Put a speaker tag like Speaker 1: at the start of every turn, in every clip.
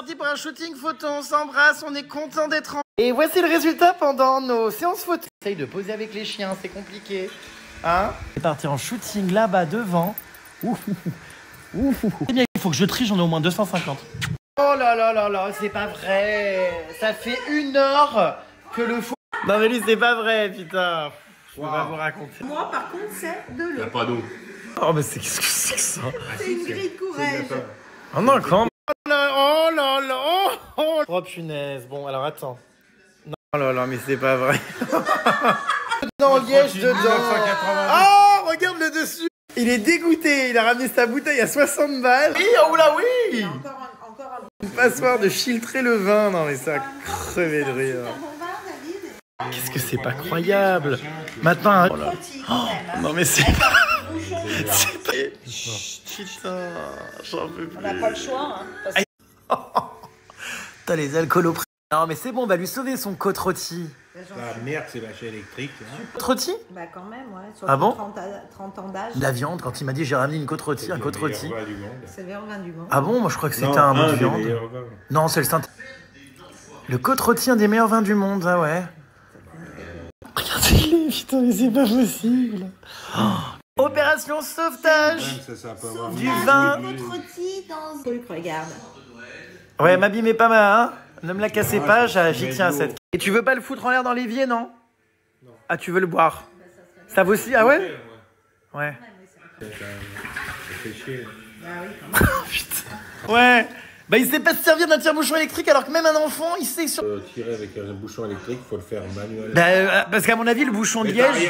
Speaker 1: parti pour un shooting photo, on s'embrasse, on est content d'être en... Et voici le résultat pendant nos séances photo. Essaye de poser avec les chiens, c'est compliqué. Hein? On est parti en shooting là-bas devant. Ouf. Eh bien, il faut que je trie, j'en ai au moins 250. Oh là là là là, c'est pas vrai. Ça fait 1 heure que le fou... Non mais lui, c'est pas vrai, putain. Je peux pas vous raconter.
Speaker 2: Moi, par contre, c'est de l'eau.
Speaker 3: Il n'y a pas d'eau.
Speaker 1: Oh, mais qu'est-ce que c'est que ça?
Speaker 2: C'est une grille de courage.
Speaker 1: Oh non, quand même. Oh là là, oh punaise. Bon, alors attends. Non, oh là là, mais c'est pas vrai. Dans liège dedans. Oh, regarde le dessus. Il est dégoûté. Il a ramené sa bouteille à 60 balles. Oui, oh là oui.
Speaker 2: Encore
Speaker 1: Une passoire de filtrer le vin. Non, mais ça a crevé de rire. Qu'est-ce que c'est pas croyable. Maintenant, oh là. Oh, non, mais c'est pas... C'est pas... Putain, j'en peux plus.
Speaker 2: On n'a pas le choix, hein.
Speaker 1: T'as les alcoolos pris. Non, mais c'est bon, on va lui sauver son côte rôti.
Speaker 3: La merde, c'est vache électrique. Hein.
Speaker 1: Côte rôti?
Speaker 2: Bah quand même, ouais. Sur
Speaker 1: Ah bon?
Speaker 2: 30 ans d'âge.
Speaker 1: La viande, quand il m'a dit j'ai ramené une côte rôti, un côte rôti.
Speaker 2: C'est le meilleur vin du monde.
Speaker 1: Ah bon? Moi je crois que c'était un bout de viande. Non, c'est le saint. Le côte rôti, un des meilleurs vins du monde, ah ouais. Regardez-les, putain, mais c'est pas possible. Oh. Opération sauvetage du vin.
Speaker 2: Votre rôti dans un truc, regarde.
Speaker 1: Ouais, m'abîmez pas ma, hein. Ne me la cassez pas, j'y tiens à cette. Et tu veux pas le foutre en l'air dans l'évier, non? Non. Ah, tu veux le boire? Ça vaut aussi, ah ouais? Ouais.
Speaker 3: Ça fait chier.
Speaker 2: Bah oui, quand même.
Speaker 1: Putain. Ouais. Bah, il sait pas se servir d'un tire-bouchon électrique alors que même un enfant, il sait sur...
Speaker 3: Tirer avec un bouchon électrique, il faut le faire manuel.
Speaker 1: Bah, parce qu'à mon avis, le bouchon de liège...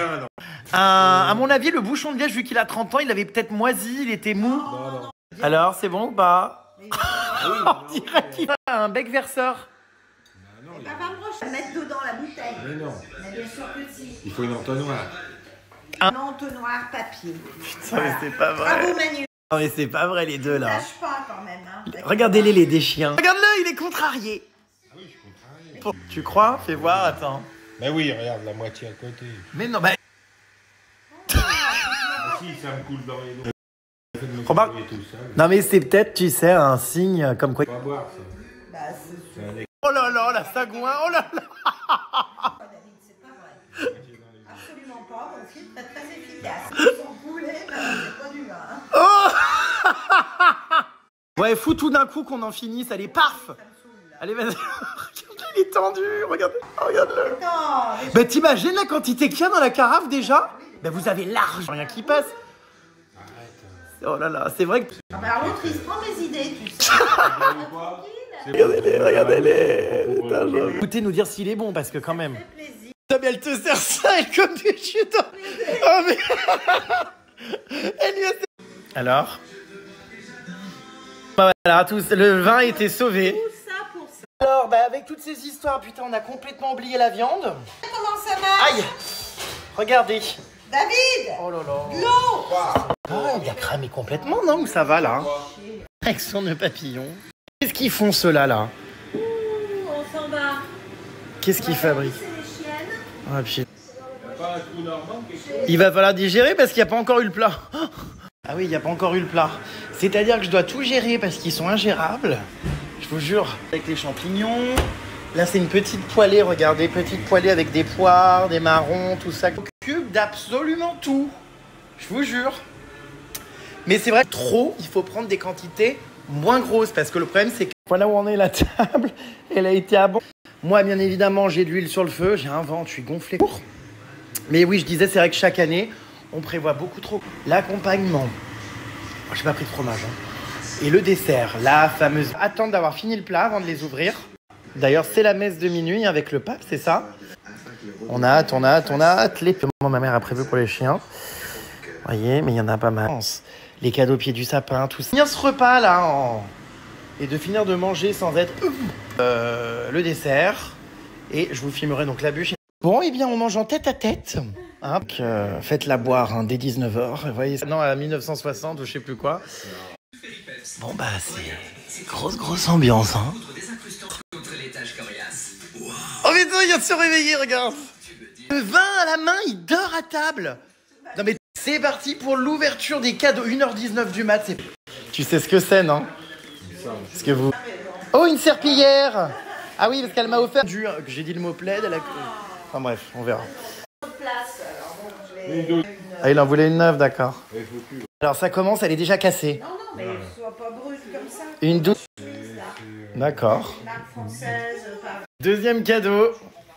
Speaker 1: à mon avis, le bouchon de liège, vu qu'il a 30 ans, il avait peut-être moisi, il était mou.
Speaker 3: Non.
Speaker 1: Alors, c'est bon ou pas? On dirait qu'il a un bec verseur.
Speaker 2: Et pas me mettre dedans la bouteille.
Speaker 3: Mais non.
Speaker 2: Mais bien sûr que si.
Speaker 3: Il faut une entonnoir.
Speaker 2: Un entonnoir papier.
Speaker 1: Putain, mais c'est pas vrai.
Speaker 2: Bravo Manu.
Speaker 1: Non, mais c'est pas vrai, les deux, là.
Speaker 2: Lâche pas quand même. Hein.
Speaker 1: Regardez-les, les des chiens. Regarde-le, il est contrarié.
Speaker 3: Ah oui, je suis contrarié.
Speaker 1: Tu crois? Fais voir, attends.
Speaker 3: Mais oui, regarde, la moitié à côté.
Speaker 1: Mais non, bah...
Speaker 3: Ah si, ça me coule dans les doigts.
Speaker 1: Remarque. Non, mais c'est peut-être, tu sais, un signe comme quoi...
Speaker 3: On va boire, ça.
Speaker 2: Bah, c'est
Speaker 3: C'est un
Speaker 1: Oh là là, la sagouin, oh là là.
Speaker 2: David, c'est pas vrai. Absolument pas. Mon film est très efficace. Son poulet, bah, c'est pas du vin. Hein.
Speaker 1: Oh. Ouais, fous tout d'un coup qu'on en finisse, allez, paf. Allez, vas-y. Regarde, il est tendu, regarde, regarde-le.
Speaker 2: Non,
Speaker 1: Bah, t'imagines la quantité qu'il y a dans la carafe déjà? Bah, vous avez large, rien qui passe. Oh là là, c'est vrai que...
Speaker 2: ah bah, alors l'autre, il se prend mes idées, tu sais.
Speaker 1: Regardez-les, regardez-les. Écoutez nous dire s'il est bon, parce que quand même...
Speaker 2: Ça fait plaisir.
Speaker 1: Elle te sert ça, elle comme du chuton. Oh mais... Elle lui a... Alors voilà, tous, le vin a été sauvé.
Speaker 2: Tout ça pour ça.
Speaker 1: Alors, bah avec toutes ces histoires, putain, on a complètement oublié la viande.
Speaker 2: Comment ça marche?
Speaker 1: Aïe. Regardez.
Speaker 2: David!
Speaker 1: Oh là là.
Speaker 2: De l'eau!
Speaker 1: Ah, il a cramé complètement, non? Ou ça va, là? Avec son nœud papillon. Qu'est-ce qu'ils font, ceux-là, là?
Speaker 2: Ouh, on s'en va.
Speaker 1: Qu'est-ce qu'ils fabriquent?
Speaker 2: C'est les chiennes.
Speaker 1: Ah, putain.
Speaker 3: Pas un trou normand, quelque chose.
Speaker 1: Il va falloir digérer parce qu'il n'y a pas encore eu le plat. Ah oui, il n'y a pas encore eu le plat. C'est-à-dire que je dois tout gérer parce qu'ils sont ingérables. Je vous jure. Avec les champignons. Là, c'est une petite poêlée, regardez. Petite poêlée avec des poires, des marrons, tout ça. Je m'occupe d'absolument tout. Je vous jure. Mais c'est vrai que trop, il faut prendre des quantités moins grosses. Parce que le problème, c'est que voilà où on est la table. Elle a été abondante. Moi, bien évidemment, j'ai de l'huile sur le feu. J'ai un ventre, je suis gonflé. Mais oui, je disais, c'est vrai que chaque année, on prévoit beaucoup trop. L'accompagnement. Oh, j'ai pas pris de fromage. Hein. Et le dessert, la fameuse... Attendre d'avoir fini le plat avant de les ouvrir. D'ailleurs, c'est la messe de minuit avec le pape, c'est ça? On a hâte, on a hâte, on a hâte. Les... Moi, ma mère a prévu pour les chiens. Vous voyez, mais il y en a pas mal. Les cadeaux au pied du sapin, tout ça. Finir ce repas, là, et de finir de manger sans être... le dessert. Et je vous filmerai donc la bûche. Bon, eh bien, on mange en tête à tête. Hein, faites-la boire hein, dès 19h. Vous voyez, non, à 1960 ou je sais plus quoi. Bon, bah, c'est grosse ambiance, hein. Oh, mais non, il vient de se réveiller, regarde. Le vin à la main, il dort à table. Non, mais c'est parti pour l'ouverture des cadeaux. 1h19 du mat. Tu sais ce que c'est, non? Ce que vous... Oh, une serpillière. Ah oui, parce qu'elle m'a offert que j'ai dit le mot plaid. Elle a... Enfin bref, on verra. Ah, il en voulait une neuve, d'accord. Alors ça commence, elle est déjà cassée.
Speaker 2: Non, mais sois pas brute comme ça.
Speaker 1: Une douce. D'accord.
Speaker 2: Marque française,
Speaker 1: Deuxième cadeau.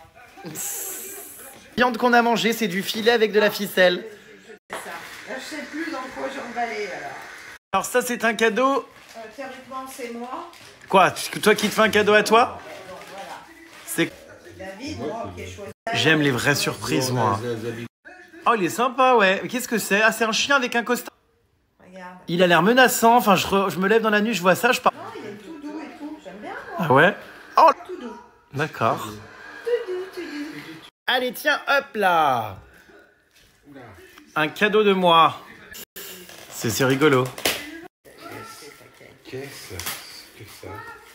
Speaker 1: Viande qu'on a mangée, c'est du filet avec de la ficelle.
Speaker 2: c'est ça. Là, je sais plus dans quoi j'emballais alors.
Speaker 1: Alors ça, c'est un cadeau.
Speaker 2: Théoriquement, c'est moi.
Speaker 1: Quoi? Toi qui te fais un cadeau à toi?
Speaker 2: Bon, voilà.
Speaker 1: C'est...
Speaker 2: David, moi, qui ai choisi.
Speaker 1: J'aime les vraies surprises, moi. Oh, il est sympa, ouais. Mais qu'est-ce que c'est? Ah, c'est un chien avec un costard.
Speaker 2: Regarde.
Speaker 1: Il a l'air menaçant. Enfin, je me lève dans la nuit, je vois ça, je pars.
Speaker 2: Non, il est tout doux et tout. J'aime bien, moi.
Speaker 1: Ah ouais? Oh,
Speaker 2: Tout doux.
Speaker 1: d'accord.
Speaker 2: Tout doux, tout doux.
Speaker 1: Allez, tiens, hop là. Un cadeau de moi. C'est rigolo.
Speaker 3: Qu'est-ce que ça?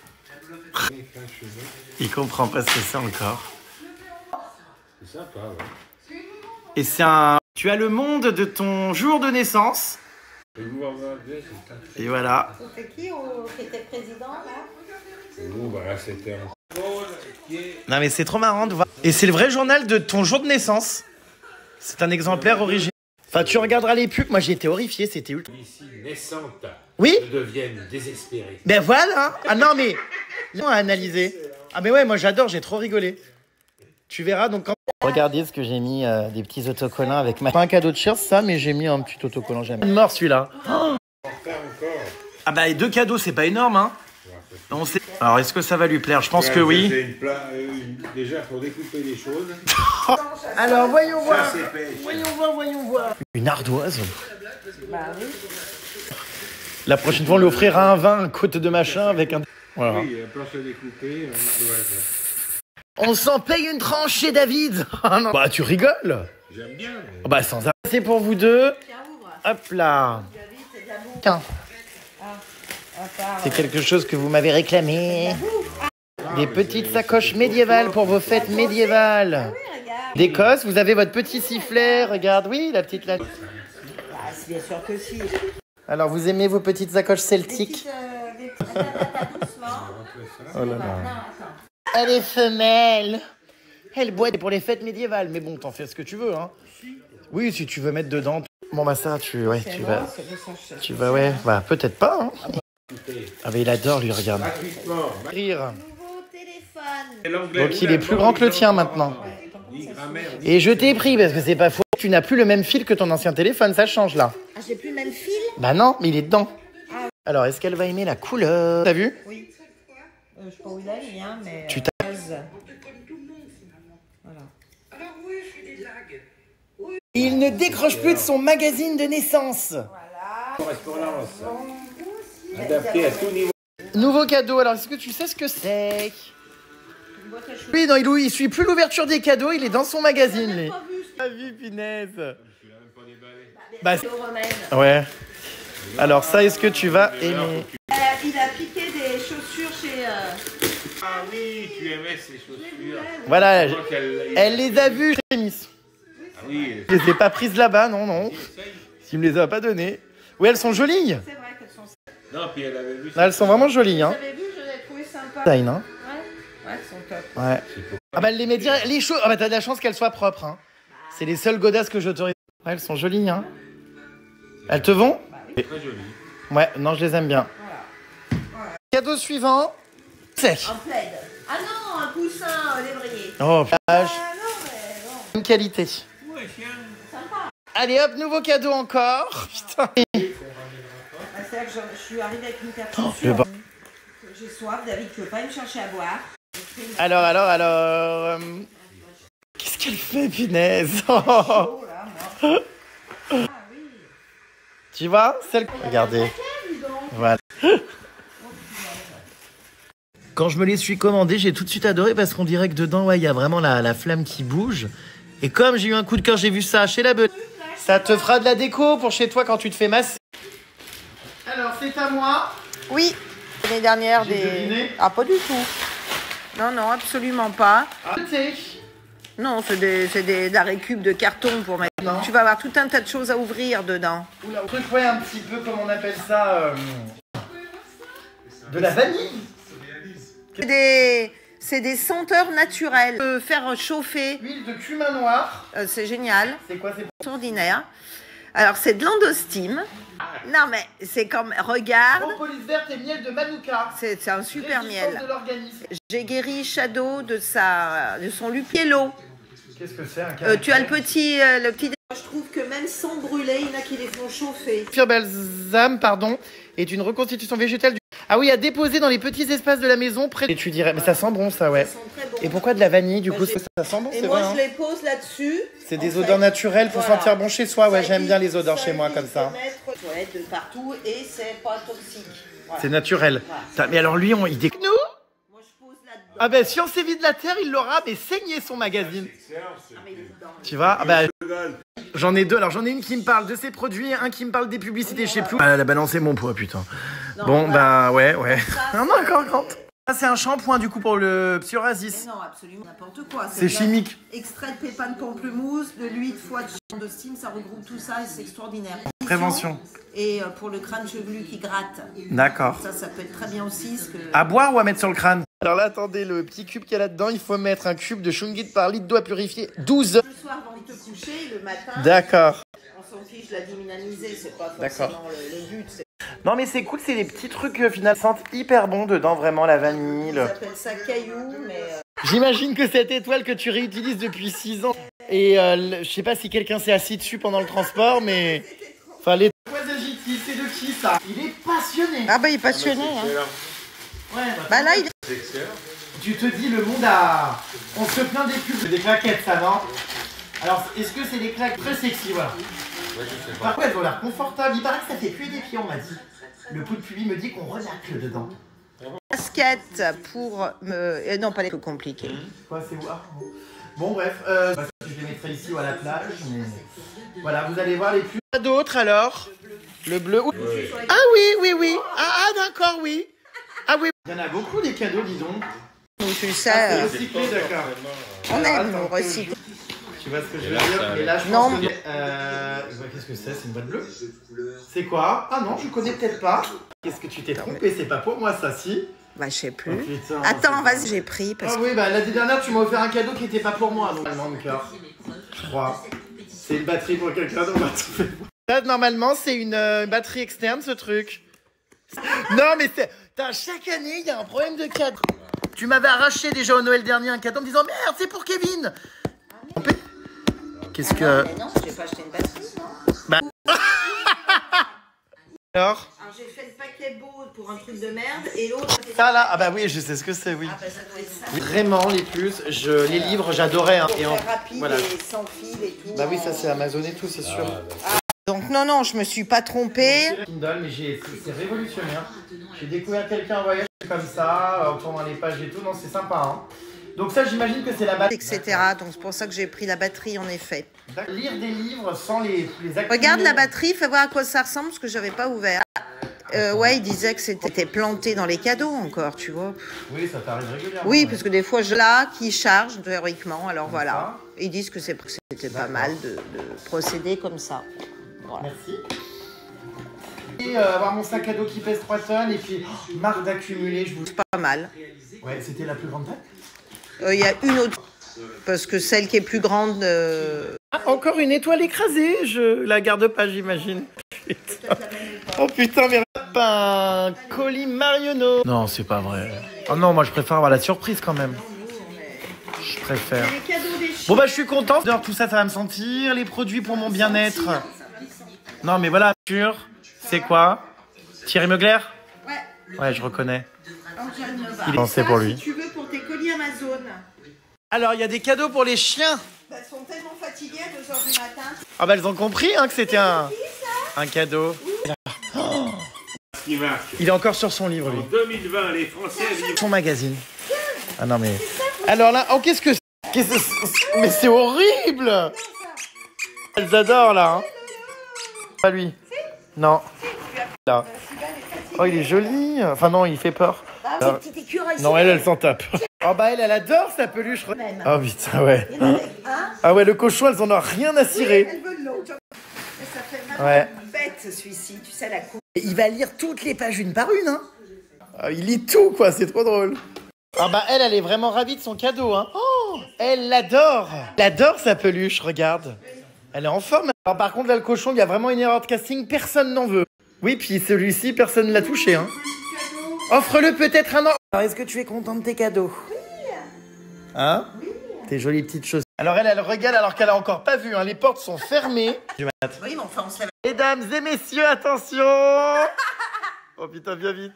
Speaker 1: Il comprend pas ce que c'est encore.
Speaker 3: C'est sympa, ouais.
Speaker 1: Et c'est un... Tu as le monde de ton jour de naissance. Et voilà.
Speaker 2: C'était qui qui était président, là?
Speaker 3: Voilà, c'était un...
Speaker 1: Non mais c'est trop marrant de voir. Et c'est le vrai journal de ton jour de naissance. C'est un exemplaire original. Enfin, tu regarderas les pubs. Moi, j'ai été horrifié. C'était ultra.
Speaker 3: Ici, naissante,
Speaker 1: Oui.
Speaker 3: deviennent désespérés.
Speaker 1: Ben voilà. Ah non mais... On a analysé. Ah mais ouais, moi j'adore. J'ai trop rigolé. Tu verras donc quand... Regardez ce que j'ai mis, des petits autocollants avec ma... Pas un cadeau de Cheers, ça, mais j'ai mis un petit autocollant. Jamais. Mort celui-là. Oh ah bah 2 cadeaux, c'est pas énorme, hein. On sait... Alors est-ce que ça va lui plaire? Je pense que oui.
Speaker 3: Déjà, pour découper les choses.
Speaker 1: Alors voyons voir.
Speaker 3: Ça, c'est pêche.
Speaker 1: Voyons voir. Une ardoise.
Speaker 2: Bah oui.
Speaker 1: La prochaine fois, on lui offrira un vin, un côte de machin avec un... Voilà.
Speaker 3: Oui, planche à découper,
Speaker 1: On s'en paye une tranche chez David. Ah non. Bah tu rigoles.
Speaker 3: j'aime bien. Mais...
Speaker 1: Bah sans arrêt. C'est pour vous deux.
Speaker 2: Tiens, ouvre.
Speaker 1: Hop là.
Speaker 2: David, c'est de la bouffe.
Speaker 1: Tiens. C'est quelque chose que vous m'avez réclamé. Des petites sacoches médiévales pour vos fêtes médiévales.
Speaker 2: Oui, regarde.
Speaker 1: D'Écosse, vous avez votre petit sifflet. Regarde, oui, la petite...
Speaker 2: Ah, c'est bien sûr que si.
Speaker 1: Alors, vous aimez vos petites sacoches celtiques?
Speaker 2: Doucement.
Speaker 1: Oh là là.
Speaker 2: Non, attends.
Speaker 1: Elle est femelle. Elle boit pour les fêtes médiévales. Mais bon, t'en fais ce que tu veux, hein. Oui, si tu veux mettre dedans... Bon, bah ça, tu vas... Tu vas, ouais. Bah, peut-être pas, hein. Ah, mais il adore, lui, regarde.
Speaker 3: Gratuitement.
Speaker 1: Rire.
Speaker 2: Nouveau téléphone.
Speaker 1: Donc, il est plus grand que le tien, maintenant. Et je t'ai pris, parce que c'est pas faux. Tu n'as plus le même fil que ton ancien téléphone, ça change, là.
Speaker 2: Ah, j'ai plus le même fil?
Speaker 1: Bah non, mais il est dedans. Alors, est-ce qu'elle va aimer la couleur? T'as vu?
Speaker 2: Oui. Je sais pas où il est, lui, hein, mais...
Speaker 1: Tu t'as...
Speaker 2: Voilà.
Speaker 1: Il ne décroche plus de son magazine de naissance.
Speaker 3: Correspondance. Adapté à tout niveau.
Speaker 1: Nouveau cadeau, alors est-ce que tu sais ce que c'est? Oui, non, il suit plus l'ouverture des cadeaux, il est dans son magazine, lui. Pas vu, punaise. Bah, ouais. Alors ça, est-ce que tu vas aimer?
Speaker 2: Il a piqué des chaussures chez...
Speaker 3: Ah oui, tu aimais ces chaussures.
Speaker 1: Voilà,
Speaker 3: Je crois qu'elle-
Speaker 1: elle les a vues chez Miss.
Speaker 3: Ah oui,
Speaker 1: Je les ai pas prises là-bas, non, non. Tu me les as pas données. Oui, elles sont jolies.
Speaker 2: C'est vrai qu'elles sont...
Speaker 3: non, puis elle avait vu.
Speaker 1: Ah, elles sont vraiment jolies, hein.
Speaker 2: J'avais vu, je l'ai trouvé sympa.
Speaker 1: Design, hein.
Speaker 2: Ouais, elles sont top.
Speaker 1: Ouais. Ah bah elle les met direct. Les choses. Ah bah t'as de la chance qu'elles soient propres, hein. C'est les seules godasses que j'autorise. Ouais, elles sont jolies, hein. Elles te vont?
Speaker 3: Très joli.
Speaker 1: Ouais, non, je les aime bien. Cadeau suivant. C'est.
Speaker 2: Un plaid. Ah non, un coussin lévrier.
Speaker 1: Oh, plage.
Speaker 2: Ah non, mais bon.
Speaker 1: Bonne qualité.
Speaker 3: Ouais, chien.
Speaker 2: Sympa.
Speaker 1: Allez hop, nouveau cadeau encore. Putain.
Speaker 2: Bah, c'est-à-dire que je suis arrivée avec une carte
Speaker 1: je vais pas-
Speaker 2: J'ai soif, David, tu veux pas me chercher à boire?
Speaker 1: Alors. Qu'est-ce qu'elle fait, punaise? Oh.
Speaker 2: Oh là, moi. Ah oui.
Speaker 1: Tu vois, celle. Regardez. Voilà. Quand je me les suis commandés, j'ai tout de suite adoré parce qu'on dirait que dedans, ouais, il y a vraiment la flamme qui bouge. Et comme j'ai eu un coup de cœur, j'ai vu ça chez la Belle. Ça te fera de la déco pour chez toi quand tu te fais masser. Alors, c'est à moi.
Speaker 2: Oui, l'année dernière,
Speaker 1: J'ai deviné.
Speaker 2: Ah, pas du tout. Non, non, absolument pas.
Speaker 1: Ah, t'sais.
Speaker 2: Non, c'est de la récup de carton pour mettre.
Speaker 1: Non.
Speaker 2: Tu vas avoir tout un tas de choses à ouvrir dedans.
Speaker 1: Oula, truc, ouais, un petit peu, comment on appelle ça de la vanille.
Speaker 2: C'est des senteurs naturelles. Faire chauffer.
Speaker 1: Huile de cumin noir.
Speaker 2: C'est génial.
Speaker 1: C'est quoi? C'est
Speaker 2: Ordinaire. Alors, c'est de l'endostime. Non, mais c'est comme... Regarde.
Speaker 1: propolis verte et miel de manuka.
Speaker 2: C'est un super miel.
Speaker 1: De l'organisme.
Speaker 2: J'ai guéri Shadow de son lupiello.
Speaker 1: Qu'est-ce que c'est
Speaker 2: tu as le petit... Je trouve que même sans brûler, il y en a qui les font chauffer.
Speaker 1: Pur balsam, pardon, est une reconstitution végétale du... Ah oui, à déposer dans les petits espaces de la maison près... Et tu dirais, mais ça sent bon ça, ouais.
Speaker 2: Ça sent très bon.
Speaker 1: Et pourquoi de la vanille, du coup, ça sent bon,
Speaker 2: Et
Speaker 1: c'est
Speaker 2: moi,
Speaker 1: vrai,
Speaker 2: je les pose là-dessus.
Speaker 1: C'est des odeurs naturelles pour sentir bon chez soi, ouais, j'aime bien les odeurs chez moi comme ça.
Speaker 2: Toilettes de partout et c'est pas toxique. Voilà.
Speaker 1: C'est naturel.
Speaker 2: Voilà.
Speaker 1: Mais alors lui, il déc... Nous
Speaker 2: Moi, je pose là-dedans.
Speaker 1: Ah ben, si on s'évite de la terre, il l'aura, mais saigné son magazine.
Speaker 2: Ah, mais il est dedans.
Speaker 1: Tu vois, ah bah, j'en ai deux. Alors j'en ai une qui me parle de ses produits, un qui me parle des publicités chez Plou. Ah, elle a balancé mon poids, putain.
Speaker 2: Non,
Speaker 1: bon, bah ouais.
Speaker 2: Ça,
Speaker 1: Non, encore quand. Ça, c'est un shampoing du coup pour le psoriasis.
Speaker 2: non, absolument n'importe quoi.
Speaker 1: C'est chimique.
Speaker 2: Extrait de pépins de pamplemousse, de l'huile, foie de steam, ça regroupe tout ça et c'est extraordinaire.
Speaker 1: Prévention.
Speaker 2: Et pour le crâne chevelu qui gratte.
Speaker 1: D'accord.
Speaker 2: Ça peut être très bien aussi. Parce que...
Speaker 1: À boire ou à mettre sur le crâne? Alors là, attendez, le petit cube qu'il y a là-dedans, il faut mettre un cube de Shungit par litre d'eau à purifier 12 heures.
Speaker 2: Le soir avant de te coucher, le matin.
Speaker 1: D'accord.
Speaker 2: On s'en fiche de la déminaliser, c'est pas forcément le but.
Speaker 1: Non mais c'est cool, c'est des petits trucs finalement sentent hyper bon dedans, vraiment la vanille.
Speaker 2: Ils appellent ça caillou, mais...
Speaker 1: J'imagine que cette étoile que tu réutilises depuis 6 ans, et je sais pas si quelqu'un s'est assis dessus pendant le transport, mais... Enfin, les... c'est de qui ça? Il est passionné.
Speaker 2: Ah bah il est passionné.
Speaker 1: Ouais,
Speaker 2: Bah là, il...
Speaker 1: Tu te dis, le monde a... On se plaint des pubs, des claquettes, ça, non? Alors, est-ce que c'est des claques très sexy, voilà?
Speaker 3: Ouais, je sais pas.
Speaker 1: Par contre, elles ont l'air confortables. Il paraît que ça fait puer des pieds, on m'a dit. Le pot de pubis me dit qu'on relaxe dedans.
Speaker 2: Basket pour me... non, pas les plus compliqués.
Speaker 1: Quoi, c'est où? Ah, bon, bref, je les mettrai ici ou à la plage, mais... Voilà, vous allez voir les pubs. D'autres, alors? Le bleu. Ouais. Ah oui. Ah, d'accord, oui. Ah oui. Il y en a beaucoup, des cadeaux, dis donc.
Speaker 2: Donc, tu sais,
Speaker 1: Recyclé, d'accord.
Speaker 2: on aime nous recycler.
Speaker 1: Tu vois ce que je veux dire? Et là, je
Speaker 2: Non.
Speaker 1: pense que... qu'est-ce que c'est? C'est une boîte bleue? C'est quoi? Ah non, je connais peut-être pas. Qu'est-ce que tu t'es trompé? C'est pas pour moi, ça, si?
Speaker 2: Bah, je sais plus.
Speaker 1: Oh, putain,
Speaker 2: attends, vas-y, j'ai pris. Parce...
Speaker 1: Ah oui, bah l'année dernière, tu m'as offert un cadeau qui était pas pour moi, donc normalement, de cœur. Je crois. C'est une batterie pour quelqu'un d'autre. Ça, normalement, c'est une batterie externe, ce truc. Non, mais c'est... Chaque année, il y a un problème de cadeau. Tu m'avais arraché déjà au Noël dernier un cadeau en me disant « Merde, c'est pour Kevin !» Qu'est-ce que...
Speaker 2: Mais non, j'ai pas acheté une batterie, non.
Speaker 1: Bah... Alors
Speaker 2: j'ai fait le paquet beau pour un truc de merde et l'autre...
Speaker 1: Ça là, ah bah oui, je sais ce que c'est, oui.
Speaker 2: Ah bah ça doit être ça.
Speaker 1: Oui, vraiment, les plus, les livres, j'adorais. Hein.
Speaker 2: Et rapide
Speaker 1: voilà.
Speaker 2: et sans fil et tout.
Speaker 1: Bah oui, ça c'est Amazon et tout, c'est sûr.
Speaker 2: Donc non, je me suis pas trompée.
Speaker 1: Kindle, mais c'est révolutionnaire. J'ai découvert quelqu'un en voyage comme ça, en tournant les pages et tout, non, c'est sympa. Hein. Donc ça, j'imagine que c'est la batterie.
Speaker 2: Etc. Donc c'est pour ça que j'ai pris la batterie, en effet.
Speaker 1: Lire des livres sans les accumuler.
Speaker 2: Regarde la batterie, fais voir à quoi ça ressemble, parce que j'avais pas ouvert. Ouais, il disait que c'était planté dans les cadeaux encore, tu vois.
Speaker 1: Oui, ça t'arrive régulièrement.
Speaker 2: Oui, parce que des fois, je l'ai qui charge théoriquement, alors voilà. Ils disent que c'était pas mal de procéder comme ça. Voilà.
Speaker 1: Merci. Et avoir mon sac à dos qui pèse 3 tonnes, et puis marre d'accumuler, je vous...
Speaker 2: Pas mal.
Speaker 1: Ouais, c'était la plus grande taille.
Speaker 2: Il y a une autre, parce que celle qui est plus grande...
Speaker 1: Ah, encore une étoile écrasée, je la garde pas, j'imagine. Oh putain, mais pas un colis Marionneau. Non, c'est pas vrai. Oh non, moi je préfère avoir la surprise quand même. Je préfère. Bon bah je suis content. Tout ça, ça va me sentir. Les produits pour mon bien-être. Non mais voilà, sûr. C'est quoi? Thierry Mugler?
Speaker 2: Ouais.
Speaker 1: Ouais, je reconnais.
Speaker 2: Il
Speaker 1: est pensé pour lui.
Speaker 2: Si tu veux pour tes colis Amazon.
Speaker 1: Alors, il y a des cadeaux pour les chiens.
Speaker 2: Elles sont tellement fatiguées à 2h du matin.
Speaker 1: Ah bah elles ont compris hein, que c'était un cadeau.
Speaker 3: Ce qui marque.
Speaker 1: Il est encore sur son livre, lui.
Speaker 3: En 2020, les Français vivent...
Speaker 1: Son magazine. Ah non mais... Alors là, oh qu'est-ce que c'est? Mais c'est horrible. Elles adorent là. Hein. Pas lui. Non. Là. Oh il est joli. Enfin non, il fait peur. Non, elle s'en tape. Oh bah elle adore sa peluche. Oh putain, ouais. Ah ouais, le cochon, elles en ont rien à cirer.
Speaker 2: Elles veulent l'eau. Ça fait vraiment
Speaker 1: Ouais.
Speaker 2: bête celui-ci, tu sais la coupe.
Speaker 1: Il va lire toutes les pages une par une, hein. Il lit tout, quoi, c'est trop drôle. Ah bah elle est vraiment ravie de son cadeau, hein. Oh, elle l'adore. Elle adore sa peluche, regarde. Elle est en forme. Alors par contre là le cochon, il y a vraiment une erreur de casting, personne n'en veut. Oui, puis celui-ci, personne ne l'a touché, hein. Offre-le peut-être un an. Alors est-ce que tu es content de tes cadeaux? Oui. Hein? Oui. Tes jolies petites choses. Alors elle regarde alors qu'elle a encore pas vu, hein. Les portes sont fermées.
Speaker 2: Oui, mais enfin on se lève.
Speaker 1: Mesdames et messieurs, attention. Oh putain, viens vite.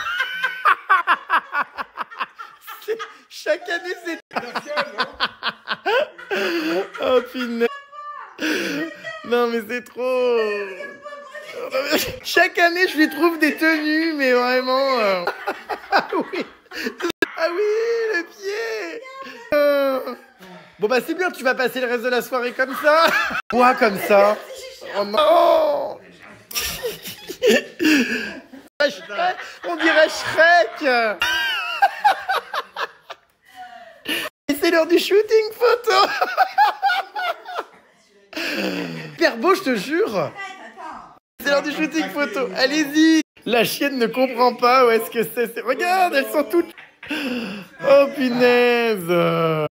Speaker 1: Chaque année, c'est... Oh, punaise. Non, mais c'est trop... Chaque année, je lui trouve des tenues, mais vraiment... Ah oui. Ah oui, le pied. Bon, bah, c'est bien, tu vas passer le reste de la soirée comme ça. Quoi, comme ça? Oh non. On dirait Shrek. Et c'est l'heure du shooting photo. Hyper beau, je te jure. C'est l'heure du shooting photo. Allez-y. La chienne ne comprend pas où est-ce que c'est. Regarde, elles sont toutes... Oh, punaise.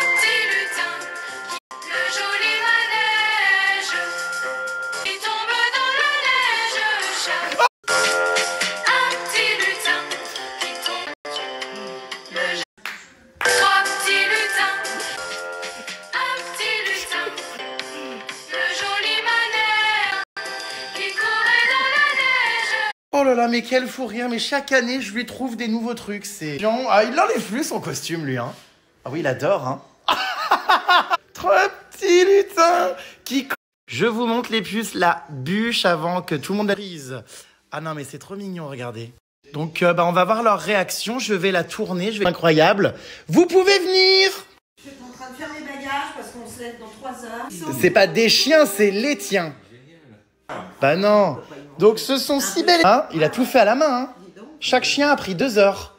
Speaker 1: Oh là là, mais quel fou rire, mais chaque année, je lui trouve des nouveaux trucs, c'est... Ah, il n'enlève plus son costume, lui, hein. Ah oui, il adore, hein. Trop petit lutin qui... Je vous montre les puces, la bûche avant que tout le monde la prise. Ah non, mais c'est trop mignon, regardez. Donc, on va voir leur réaction, je vais la tourner, je vais... Incroyable. Vous pouvez venir.
Speaker 2: Je suis en train de faire mes bagages parce qu'on se lève dans 3 heures.
Speaker 1: C'est pas des chiens, c'est les tiens. Bah non. Donc ce sont si belles... Hein, il a tout fait à la main. Hein. Chaque chien a pris 2 heures.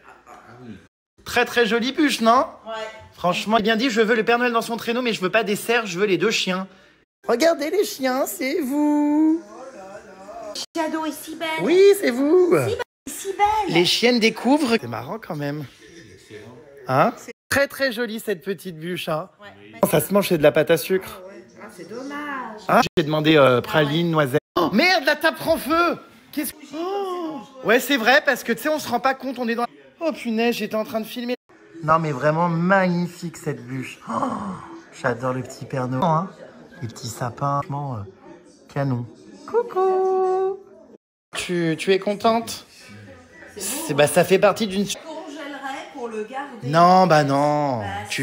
Speaker 1: Très très jolie bûche, non?
Speaker 2: Ouais.
Speaker 1: Franchement, il a bien dit, je veux le Père Noël dans son traîneau, mais je veux pas des cerfs, je veux les 2 chiens. Regardez les chiens, c'est vous.
Speaker 2: Cadeau est si belle.
Speaker 1: Oui, c'est vous.
Speaker 2: Si belle.
Speaker 1: Les chiennes découvrent. C'est marrant quand même. Hein? Très très jolie cette petite bûche. Hein. Ouais. Ça se mange, c'est de la pâte à sucre.
Speaker 2: Ah, c'est dommage.
Speaker 1: Ah, j'ai demandé praline, noisette. Oh, merde, la table prend feu. Qu'est-ce que... Oh. Ouais, c'est vrai, parce que tu sais, on se rend pas compte, on est dans... Oh punaise, j'étais en train de filmer. Non, mais vraiment magnifique cette bûche. Oh, j'adore le petit Père Noël. Hein. Les petits sapins, franchement, canon. Coucou. Tu es contente? C'est bah, ça fait partie d'une...
Speaker 2: Je congèlerais pour le garder.
Speaker 1: Non, bah non.
Speaker 2: Bah,
Speaker 1: tu...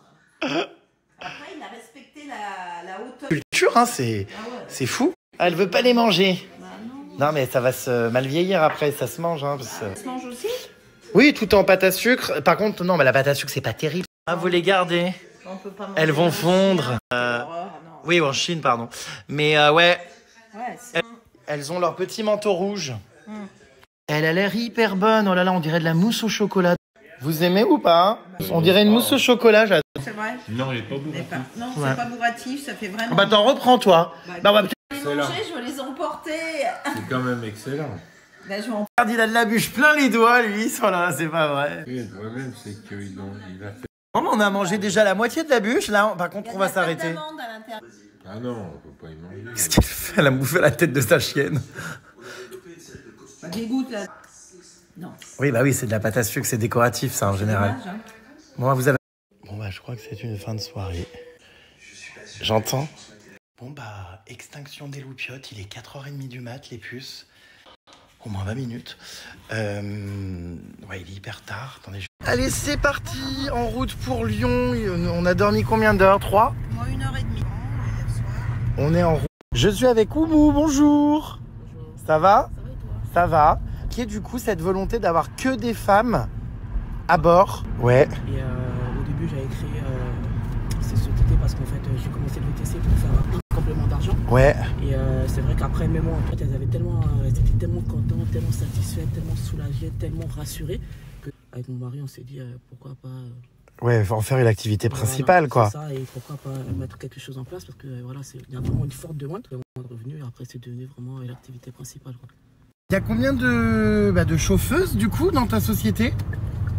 Speaker 2: Après, il a respecté la hauteur.
Speaker 1: Culture, hein, c'est fou. Ah, elle veut pas les manger.
Speaker 2: Bah, non.
Speaker 1: Non, mais ça va se mal vieillir après, ça se mange. Hein, parce...
Speaker 2: Ça se mange aussi?
Speaker 1: Oui, tout en pâte à sucre. Par contre, non, mais la pâte à sucre, c'est pas terrible. Ah, vous les gardez?
Speaker 2: On peut pas manger.
Speaker 1: Elles vont fondre. Oui, en Chine, pardon. Mais ouais, elles ont leur petit manteau rouge. Elle a l'air hyper bonne. Oh là là, on dirait de la mousse au chocolat. Vous aimez ou pas? On dirait une mousse au chocolat, j'adore.
Speaker 2: C'est vrai?
Speaker 3: Non, il est pas bourratif.
Speaker 2: Non, c'est pas bourratif, ça fait vraiment...
Speaker 1: Bah t'en reprends, toi. Bah, on va...
Speaker 2: Je vais les manger, je vais les emporter.
Speaker 3: C'est quand même excellent.
Speaker 2: Bah, je vais en...
Speaker 1: Il a de la bûche plein les doigts, lui. Oh là là, c'est pas vrai.
Speaker 3: Oui, le problème, c'est qu'il a fait...
Speaker 1: On a mangé déjà la moitié de la bûche, là. Par contre, on va s'arrêter.
Speaker 3: Ah non, on peut pas y manger.
Speaker 1: Qu'est-ce qu'elle fait? Elle a bouffé la tête de sa chienne.
Speaker 2: Bah, dégoûte, là. Non.
Speaker 1: Oui, bah oui, c'est de la pâte à sucre, c'est décoratif, ça, en général.
Speaker 2: Dommage, hein.
Speaker 1: Bon, vous avez... Bon, bah, je crois que c'est une fin de soirée. J'entends. Bon, bah, extinction des loupiottes. Il est 4h30 du mat, les puces. Au moins 20 minutes. Ouais, il est hyper tard. Attendez. Allez, c'est parti. En route pour Lyon. On a dormi combien d'heures? 3?
Speaker 2: Moi, 1h30.
Speaker 1: On est en route. Je suis avec Oumou. Bonjour. Bonjour. Ça va? Ça va et toi? Ça va. Qui est du coup cette volonté d'avoir que des femmes à bord? Ouais.
Speaker 4: Et au début, j'avais créé cette société parce qu'en fait, j'ai commencé le VTC pour faire un complément d'argent.
Speaker 1: Ouais.
Speaker 4: Et c'est vrai qu'après, même moi, en fait, elles étaient tellement contentes, tellement satisfaites, tellement soulagées, tellement rassurées qu'avec mon mari, on s'est dit pourquoi pas.
Speaker 1: Ouais, en faire une activité principale, quoi.
Speaker 4: C'est ça, et pourquoi pas mettre quelque chose en place parce que voilà, il y a vraiment une forte demande de revenus et après, c'est devenu vraiment l'activité principale, quoi.
Speaker 1: Il y a combien de chauffeuses, du coup, dans ta société?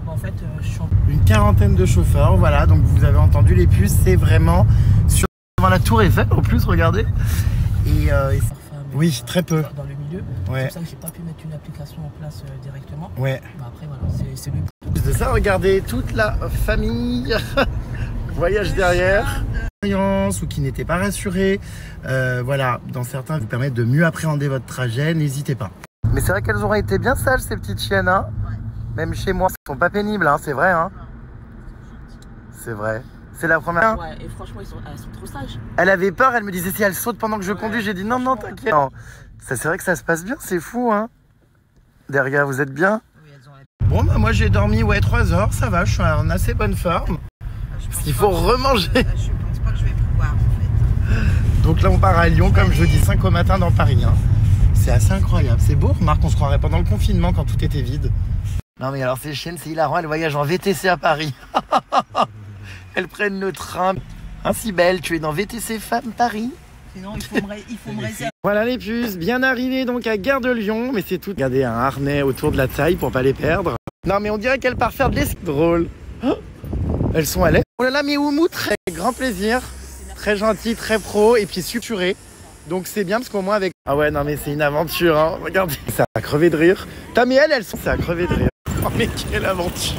Speaker 4: En fait, je suis en...
Speaker 1: Une quarantaine de chauffeurs, voilà. Donc vous avez entendu les puces, c'est vraiment sur devant la Tour Eiffel, au plus, regardez. Et oui, très peu.
Speaker 4: Dans le milieu.
Speaker 1: Ouais.
Speaker 4: C'est pour ça que j'ai pas pu mettre une application en place directement.
Speaker 1: Ouais.
Speaker 4: Bah, après, voilà, c'est le...
Speaker 1: De ça, regardez, toute la famille voyage derrière. Ou qui n'étaient pas rassurés. Voilà, dans certains, vous permettent de mieux appréhender votre trajet, n'hésitez pas. Mais c'est vrai qu'elles auraient été bien sages, ces petites chiennes, hein. Même chez moi, elles sont pas pénibles, hein, c'est vrai, hein. C'est vrai. C'est la première.
Speaker 4: Ouais, et franchement, elles sont trop sages.
Speaker 1: Elle avait peur, elle me disait si elle saute pendant que je conduis, j'ai dit non, non, t'inquiète. Ça, c'est vrai que ça se passe bien, c'est fou, hein. Derrière, vous êtes bien? Bon, bah moi j'ai dormi, ouais, 3 heures, ça va, je suis en assez bonne forme. Parce qu'il faut remanger.
Speaker 2: Je pense pas que je vais pouvoir en fait.
Speaker 1: Donc là, on part à Lyon, comme jeudi 5 au matin dans Paris, hein. C'est assez incroyable. C'est beau, remarque, on se croirait pendant le confinement quand tout était vide. Non mais alors ces chiennes, c'est hilarant, elles voyagent en VTC à Paris. Elles prennent le train. Ainsi belle, tu es dans VTC Femmes Paris.
Speaker 2: Sinon, il faut me réserver.
Speaker 1: Voilà les puces, bien arrivées donc à Gare de Lyon, mais c'est tout. Regardez, un harnais autour de la taille pour pas les perdre. Non mais on dirait qu'elles partent faire de l'escalade. Drôle. Oh, elles sont à l'aise. Oh là là, mais Oumou, très grand plaisir. Très gentil, très pro et puis suturé. Donc c'est bien parce qu'au moins avec... Ah ouais, non mais c'est une aventure, hein. Regardez, ça a crevé de rire. Putain, mais elles sont... Ça a crevé de rire. Oh mais quelle aventure.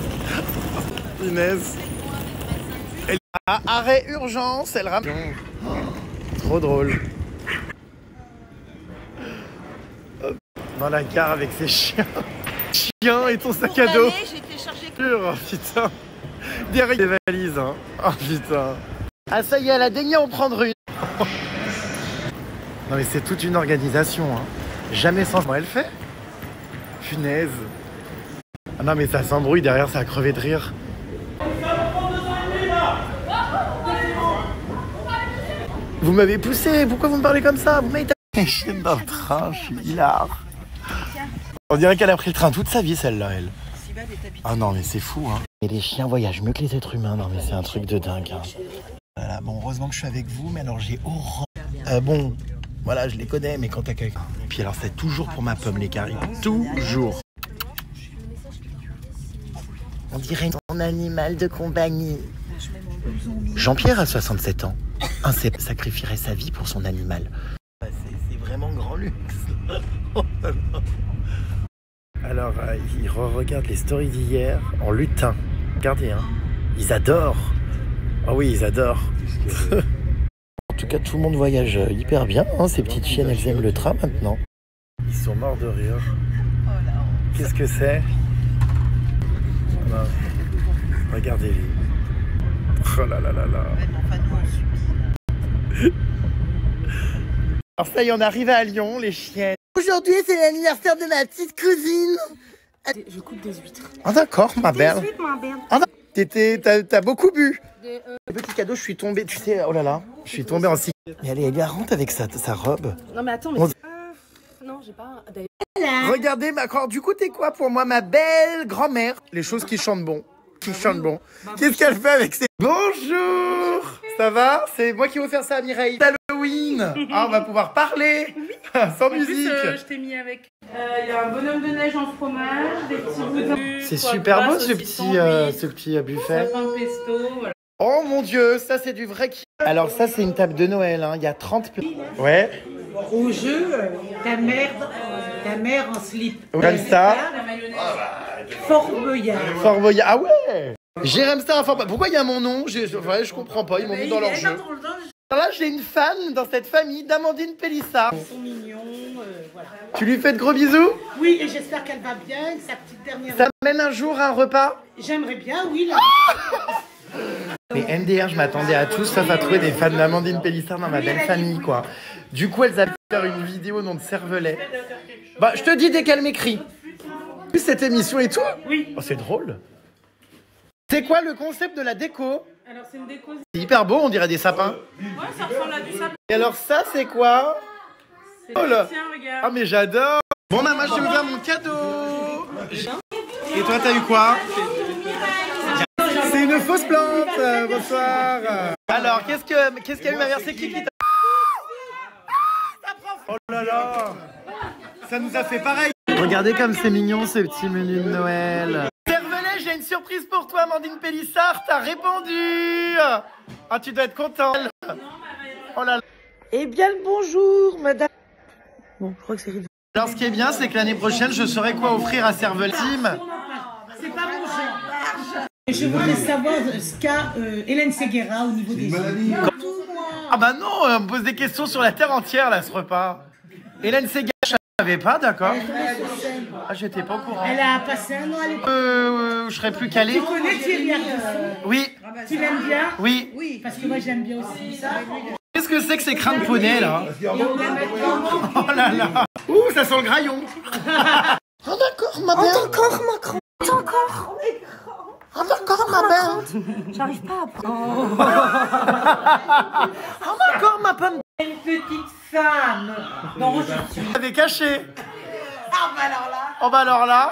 Speaker 1: Inès. Elle a arrêt urgence, elle ramène... Trop drôle. Hop, dans la gare avec ses chiens. Chien et ton sac à dos.
Speaker 2: J'étais chargée.
Speaker 1: Oh putain. Derrière les valises, hein. Oh putain. Ah ça y est, elle a daigné en prendre une. Non mais c'est toute une organisation, hein. Jamais sans... Comment elle fait? Punaise. Ah non mais ça s'embrouille derrière, ça a crevé de rire. Vous m'avez poussé, pourquoi vous me parlez comme ça? Vous m'avez tapé chienne dans le train, je suis hilar. On dirait qu'elle a pris le train toute sa vie celle-là, elle. Ah non mais c'est fou, hein. Et les chiens voyagent mieux que les êtres humains, non mais c'est un truc de dingue, hein. Voilà, bon heureusement que je suis avec vous, mais alors j'ai horreur. Bon, voilà, je les connais, mais quand t'as quelqu'un... Puis alors c'est toujours pour ma pomme les caries, toujours. On dirait ton animal de compagnie. Jean-Pierre a 67 ans. Un cep sacrifierait sa vie pour son animal. C'est vraiment grand luxe. Alors, il re-regarde les stories d'hier en lutin. Regardez, hein. Ils adorent. Ah oui, ils adorent. En tout cas, tout le monde voyage hyper bien, hein. Ces petites chiennes, elles aiment le train maintenant. Ils sont morts de rire. Qu'est-ce que c'est? Regardez-les. Oh là là là là. Alors ça y est, on est arrivé à Lyon, les chiennes. Aujourd'hui, c'est l'anniversaire de ma petite cousine.
Speaker 4: Je coupe des huîtres.
Speaker 1: Ah d'accord, ma belle. Ah, t'as beaucoup bu. Le petit cadeau, je suis tombé, tu sais, oh là là, je suis tombé en cycle. Mais elle est égarante avec sa robe.
Speaker 4: Non mais attends, mais... non, j'ai pas...
Speaker 1: Regardez, du coup, t'es quoi pour moi, ma belle grand-mère? Les choses qui chantent bon. Qui chante bon. Qu'est-ce qu'elle fait avec ses... Bonjour. Ça va? C'est moi qui vais faire ça à Mireille. Halloween. Ah, on va pouvoir parler. Sans musique.
Speaker 5: Je t'ai mis avec... Il y a un bonhomme de neige en fromage, des petits boudins.
Speaker 1: C'est super beau ce petit buffet.
Speaker 5: Sapin pesto, voilà.
Speaker 1: Oh mon Dieu, ça c'est du vrai qui... Alors ça c'est une table de Noël, hein. Il y a 30 plats. Ouais.
Speaker 2: Au jeu, ta mère en slip.
Speaker 1: Comme ça.
Speaker 2: Fort Boyard.
Speaker 1: Fort Boyard. Ah ouais. J'ai Ramstar à Fort Boyard. Pourquoi il y a mon nom? Je comprends pas, ils m'ont mis dans leur jeu. Alors là j'ai une fan dans cette famille d'Amandine Pélissard.
Speaker 2: Ils sont mignons, voilà.
Speaker 1: Tu lui fais de gros bisous?
Speaker 2: Oui, et j'espère qu'elle va bien, que sa petite dernière...
Speaker 1: Ça mène un jour à un repas?
Speaker 2: J'aimerais bien, oui. Là.
Speaker 1: Mais MDR, je m'attendais à tout sauf à trouver des fans d'Amandine Pélissard dans ma belle famille, quoi. Du coup, elles avaient fait une vidéo au nom de Cervelet. Bah, je te dis dès qu'elle m'écrit. Cette émission et tout?
Speaker 5: Oui.
Speaker 1: Oh, c'est drôle. C'est quoi le concept de la déco?
Speaker 5: Alors, c'est une déco...
Speaker 1: C'est hyper beau, on dirait des sapins.
Speaker 5: Ouais, ça ressemble à du sapin.
Speaker 1: Et alors ça, c'est quoi?
Speaker 5: C'est
Speaker 1: oh là.
Speaker 5: tiens, regarde.
Speaker 1: Ah, mais j'adore. Bon, maman, je t'ai ouvert mon cadeau. Et toi, t'as eu quoi? C'est une fausse plante. Bonsoir. Alors, qu'est-ce qu'a eu ma mère? C'est qui t'a... Oh là là. Ça nous a fait pareil. Regardez comme c'est mignon ce petit menu de Noël. Cervelet, une surprise pour toi, Amandine Pélissard. T'as répondu. Ah, tu dois être contente. Oh là là.
Speaker 6: Eh bien le bonjour, madame. Bon, je crois que c'est ridicule.
Speaker 1: Alors, ce qui est bien, c'est que l'année prochaine, je saurai quoi offrir à Cervelle Team.
Speaker 2: C'est pas mon genre.
Speaker 7: Je voudrais savoir ce qu'a Hélène Séguéra au niveau des yeux.
Speaker 1: Ah bah non, on me pose des questions sur la terre entière, là, ce repas. Hélène Séguéra, je savais pas, d'accord. Ah, j'étais pas au courant.
Speaker 7: Elle a passé un an à l'école.
Speaker 1: Je serais plus calé.
Speaker 7: Tu connais Thierry Ardisson?
Speaker 1: Oui,
Speaker 7: Tu l'aimes bien?
Speaker 1: oui.
Speaker 2: Oui.
Speaker 7: Parce que moi j'aime bien aussi.
Speaker 1: Qu'est-ce que c'est que ces crins de poney, là? Oh là là. Ouh, ça sent le graillon. Oh d'accord, ma belle.
Speaker 6: Encore Macron. Encore.
Speaker 1: Oh d'accord, ma belle.
Speaker 6: J'arrive pas à prendre.
Speaker 1: Oh d'accord, ma pomme.
Speaker 7: Une petite femme. Non,
Speaker 1: Vous l'avez caché.
Speaker 2: Ah bah alors là.
Speaker 1: Oh bah alors là.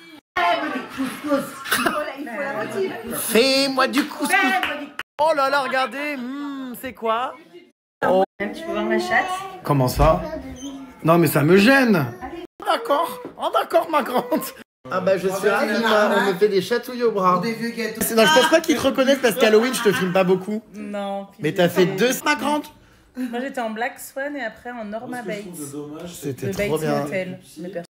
Speaker 2: Il faut la motive.
Speaker 1: Fais-moi du couscous. Oh là là, regardez. C'est quoi? Oh.
Speaker 2: Tu peux voir ma chatte?
Speaker 1: Comment ça? Non mais ça me gêne. D'accord. Oh d'accord, ma grande. Ah bah je suis ravi, on me fait des chatouilles au bras. Des vieux gâteaux. Non, je pense pas qu'ils te reconnaissent parce qu'Halloween je te filme pas beaucoup.
Speaker 8: Non.
Speaker 1: Mais t'as fait 2, ma grande.
Speaker 8: Moi j'étais en Black Swan et après en Norma Bates.
Speaker 1: C'était
Speaker 8: Le
Speaker 1: trop
Speaker 8: Bates
Speaker 1: bien.
Speaker 8: Motel. Mais